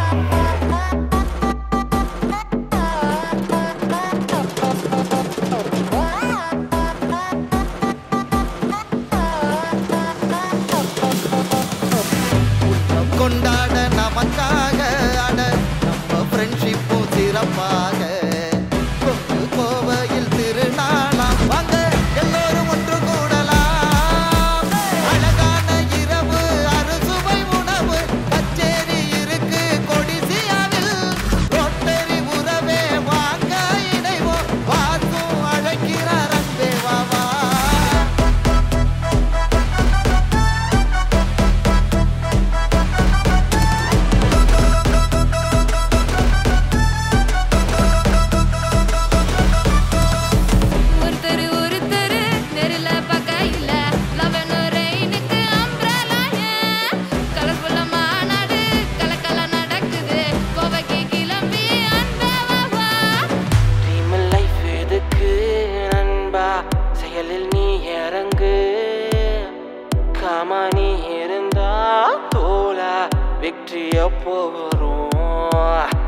கொண்டாட நமக்காக அட நம்ம ஃப்ரெண்ட்ஷிப்பும் சிறப்பாக கோவையில் திருநாளாம் வாங்க எல்லோரும் ஒன்று கூடலாம் அழகான இரவு அறுசுவை உணவு கச்சேரி இருக்கு கொடிசியாவில் ரோட்டரி உறவே வாங்க இணைவோம் வாசும் அழைக்கிறார் அன்பே வாவா நீ இறங்கு காமானி இருந்தா தோல வெற்றிய போறோம்